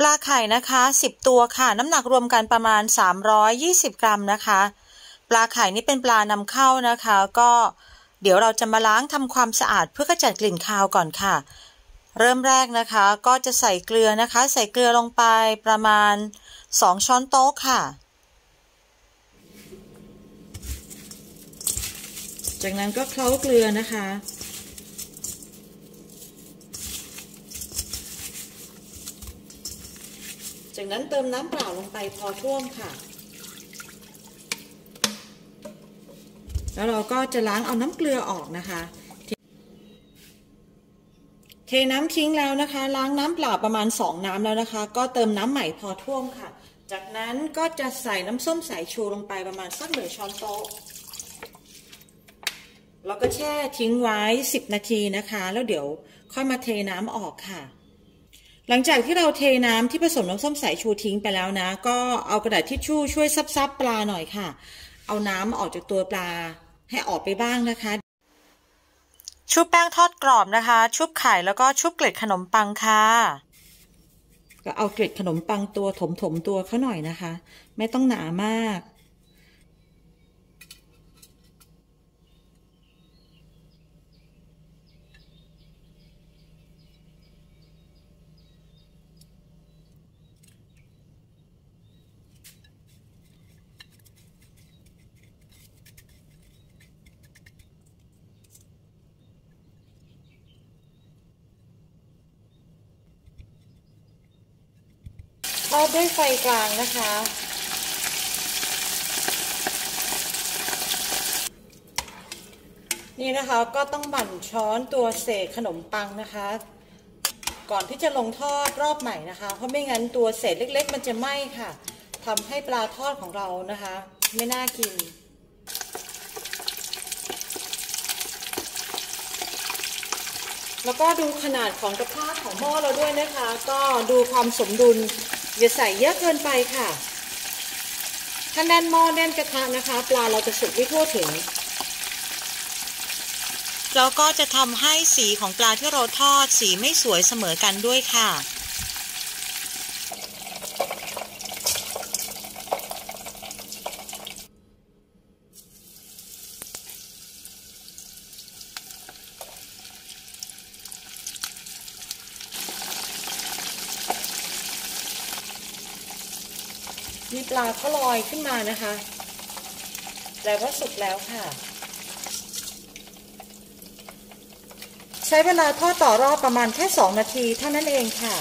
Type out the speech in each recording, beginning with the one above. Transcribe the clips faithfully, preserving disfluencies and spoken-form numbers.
ลาไข่นะคะสิบตัวค่ะน้ำหนักรวมกันประมาณสามร้อยยี่สิบกรัมนะคะปลาไข่นี่เป็นปลานำเข้านะคะก็เดี๋ยวเราจะมาล้างทำความสะอาดเพื่อกำจัดกลิ่นคาวก่อนค่ะเริ่มแรกนะคะก็จะใส่เกลือนะคะใส่เกลือลงไปประมาณสองช้อนโต๊ะค่ะจากนั้นก็เคล้าเกลือนะคะจากนั้นเติมน้ำเปล่าลงไปพอท่วมค่ะแล้วเราก็จะล้างเอาน้ำเกลือออกนะคะเทน้ำทิ้งแล้วนะคะล้างน้ำเปล่าประมาณสองน้ำแล้วนะคะก็เติมน้ำใหม่พอท่วมค่ะจากนั้นก็จะใส่น้ำส้มสายชูลงไปประมาณสักหนึ่งช้อนโต๊ะแล้วก็แช่ทิ้งไว้สิบนาทีนะคะแล้วเดี๋ยวค่อยมาเทน้ำออกค่ะหลังจากที่เราเทน้ำที่ผสมน้ำส้มสายชูทิ้งไปแล้วนะก็เอากระดาษทิชชู่ช่วยซับๆปลาหน่อยค่ะเอาน้ำออกจากตัวปลาให้ออกไปบ้างนะคะชุบแป้งทอดกรอบนะคะชุบไข่แล้วก็ชุบเกล็ดขนมปังค่ะก็เอาเกล็ดขนมปังตัวถมๆตัวเขาหน่อยนะคะไม่ต้องหนามากทอดด้วยไฟกลางนะคะนี่นะคะก็ต้องหมั่นช้อนตัวเศษขนมปังนะคะก่อนที่จะลงทอดรอบใหม่นะคะเพราะไม่งั้นตัวเศษเล็กๆมันจะไหม้ค่ะทำให้ปลาทอดของเรานะคะไม่น่ากินแล้วก็ดูขนาดของกระทะของหม้อเราด้วยนะคะก็ดูความสมดุลอย่าใส่เยอะเกินไปค่ะถ้าแน่นหม้อแน่นกระทะนะคะปลาเราจะสุกไม่ทั่วถึงแล้วก็จะทำให้สีของปลาที่เราทอดสีไม่สวยเสมอกันด้วยค่ะมีปลาเขาลอยขึ้นมานะคะแปลว่าสุกแล้วค่ะใช้เวลาทอดต่อรอบประมาณแค่สองนาทีเท่านั้นเองค่ะ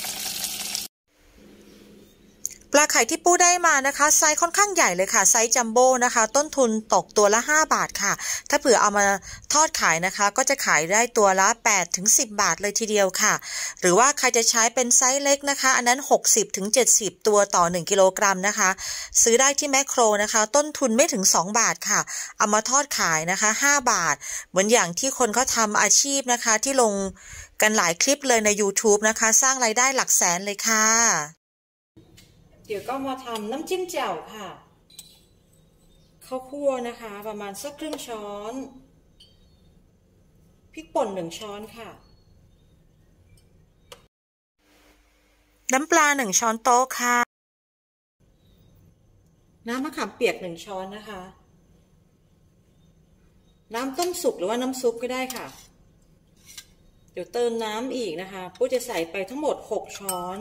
ปลาไข่ที่ปูได้มานะคะไซส์ค่อนข้างใหญ่เลยค่ะไซส์จัมโบ้นะคะต้นทุนตกตัวละห้าบาทค่ะถ้าเผื่อเอามาทอดขายนะคะก็จะขายได้ตัวละแปดถึงสิบบาทเลยทีเดียวค่ะหรือว่าใครจะใช้เป็นไซส์เล็กนะคะอันนั้นหกสิบถึงเจ็ดสิบตัวต่อหนึ่งกิโลกรัมนะคะซื้อได้ที่แมคโครนะคะต้นทุนไม่ถึงสองบาทค่ะเอามาทอดขายนะคะห้าบาทเหมือนอย่างที่คนเขาทำอาชีพนะคะที่ลงกันหลายคลิปเลยใน ยูทูบ นะคะสร้างรายได้หลักแสนเลยค่ะเดี๋ยวก็มาทำน้ำจิ้มแจ่วค่ะข้าวคั่วนะคะประมาณสักครึ่งช้อนพริกป่นหนึ่งช้อนค่ะน้ำปลาหนึ่งช้อนโต๊ะค่ะน้ำมะขามเปียกหนึ่งช้อนนะคะน้ำต้มสุกหรือว่าน้ำซุปก็ได้ค่ะเดี๋ยวเติมน้ำอีกนะคะปู้จะใส่ไปทั้งหมดหกช้อน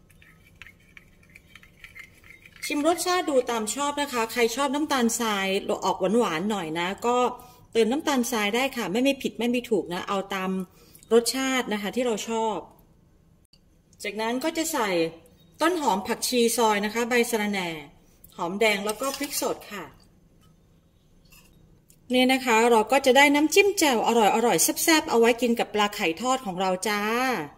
ชิมรสชาติดูตามชอบนะคะใครชอบน้ำตาลทรายออกหวานๆหน่อยนะก็เติมน้ำตาลทรายได้ค่ะไม่ไม่ผิดไม่มีถูกนะเอาตามรสชาตินะคะที่เราชอบจากนั้นก็จะใส่ต้นหอมผักชีซอยนะคะใบสะระแหน่หอมแดงแล้วก็พริกสดค่ะนี่นะคะเราก็จะได้น้ำจิ้มแจ่วอร่อยๆแซ่บๆเอาไว้กินกับปลาไข่ทอดของเราจ้า